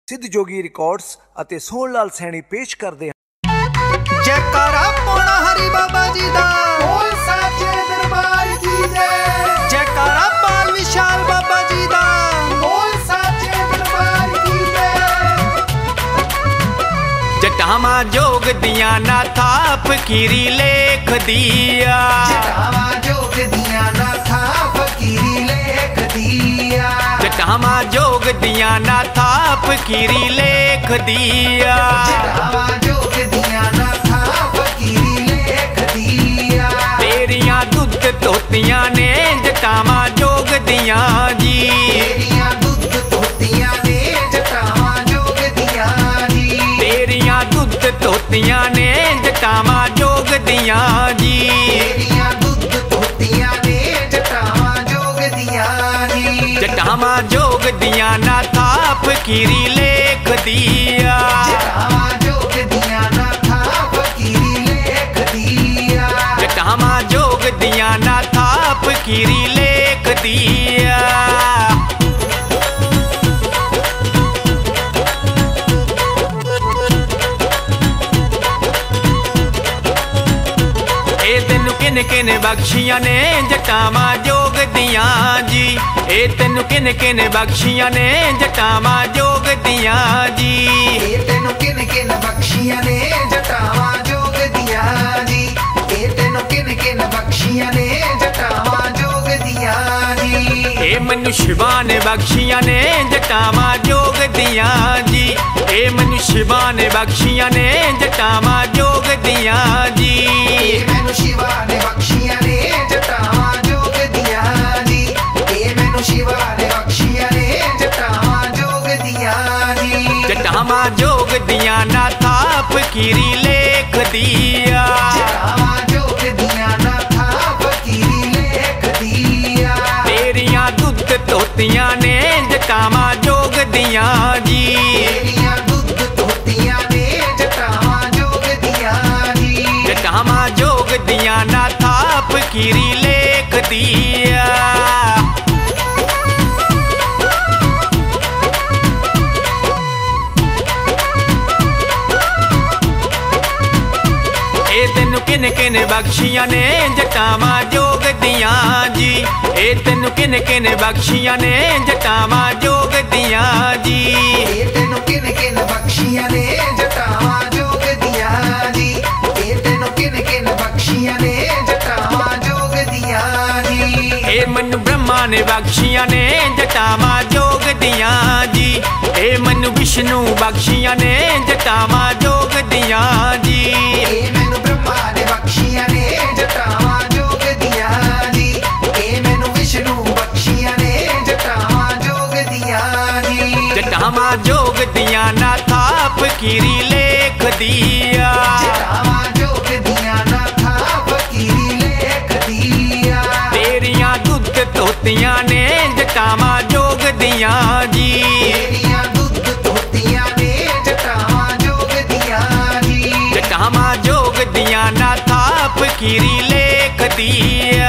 सिद्ध जोगी रिकॉर्ड्स ਅਤੇ सोहन लाल सैनी पेश करते हैं। जयकारा पौना हरि बाबा जी दा, बोल साचे दरबार की जय। जयकारा बाल विशाल बाबा जी दा, बोल साचे दरबार की जय। जटावा जोग दिया ना था फकीरी लेख दिया, जटावा जोग दिया ना था फकीरी लेख दिया, जटावा जोग दिया ना था फकीरी लेख दिया, जटावा जोग दिया ना था फकीरी लेख दिया। तेरिया दुध तोतियां ने जटावा जोग दिया जी, तेरिया दुध तोतियां ने जटावा जोग दिया जी, तेरिया दुध तोतियां ने जटावा जोग दिया जी, तेरिया दुध तोतियां ने जटावा जोग दिया जी। जटावा जोग दिया ना था फकीरी लेख दिया, जटावा जोग दिया ना था फकीरी लेख दिया, जटावा जोग दिया ना था फकीरी लेख दिया। ए तेनू किन किन बख्शियां ने जटावा जोग दिया जी, ए तेनू किन किन बख्शियां ने जटावा जोग दिया जी, ए तेनू किन किन बख्शियां ने जटावा जोग दिया जी, ए तेनू किन किन बख्शियां ने जटावा जोग दिया जी। ए मनु शिवा ने बख्शियां ने जटावा जोग दिया जी, ए मनु शिवा ने बख्शियां ने जटावा जोग दिया जी, ए मैनू शिवा ने बख्शियां ने जटावा जोग दिया जी, ए मैनू शिवा ने बख्शियां ने जटावा जोग दिया जी। जटावा जोग दिया ना था फकीरी लेख दिया, जटावा जोग दिया ना था फकीरी लेख दिया, तेरिया दुध तोतियां ने जटावा जोग दिया जी, तेरिया दुध तोतियां ने जटावा जोग दिया जी। जटावा जोग दिया ना था फकीरी लेख दिया। ए तेनू किन किन बख्शियां ने जटावा जोग दिया जी, ए तेनू किन किन बख्शियां ने जटावा जोग दिया जी, ए तेनू किन किन बख्शियां ने जटावा जोग दिया जी, ए तेनू किन किन बख्शियां ने जटावा जोग दिया जी। ए मनु ब्रह्मा ने बख्शियां ने जटावा जोग दिया जी, ए मनु विष्णु बख्शियां ने जटावा जोग दिया जी, ए मैनू ब्रह्मा ने बख्शियां ने जटावा जोग दिया जी, ए मैनू विष्णु बख्शियां ने जटावा जोग दिया जी। जटावा जोग दिया ना था फकीरी लेख दिया, जटावा जोग दिया ना था फकीरी लेख दिया, तेरिया दुध तोतियां ने जटावा जोग दिया जी, तेरिया दुध तोतियां ने जटावा जोग दिया जी। जटावा जोग दिया ना था फकीरी लेख दिया।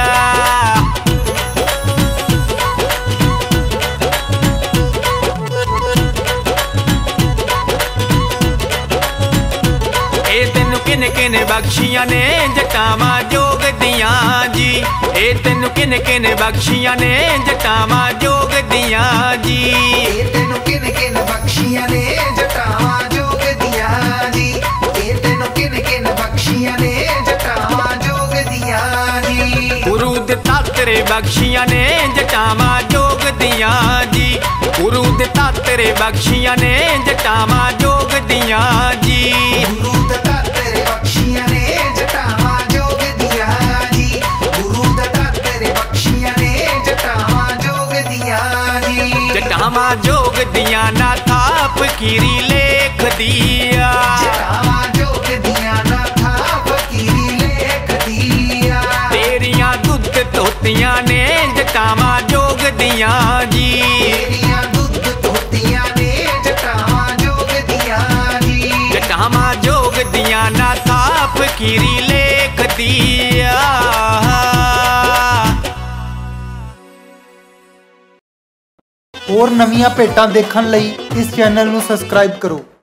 ए तेनू किन किन बख्शियां ने जटावा जोग दिया जी, ए तेनू किन किन बख्शियां ने जटावा जोग दिया जी, ए तेनू किन किन बख्शियां ने जटावा जोग दिया जी, ए तेनू किन किन बख्शियां ने जटावा जोग दिया जी। गुरु दिता तेरे बख्शियां ने जटावा जोग दिया जी, गुरु दिता तेरे बख्शियां ने जटावा जोग दिया जी, गुरु दत्ता तेरे बख्शियां ने जटावा जोग दिया जी, गुरु दत्ता तेरे बख्शियां ने जटावा जोग दिया जी। जटावा जोग दिया ना था फकीरी लेख दिया, जटावा जोग दिया ना था फकीरी लेख दिया, तेरिया दुध तोतियां ने जटावा जोग दिया जी, तेरिया दुध तोतियां ने जटावा जोग दिया जी। जटावा जोग दिया ना था फकीरी लेख दिया। ਹੋਰ ਨਵੀਆਂ ਭੇਟਾਂ ਦੇਖਣ ਲਈ ਇਸ ਚੈਨਲ ਨੂੰ ਸਬਸਕ੍ਰਾਈਬ ਕਰੋ।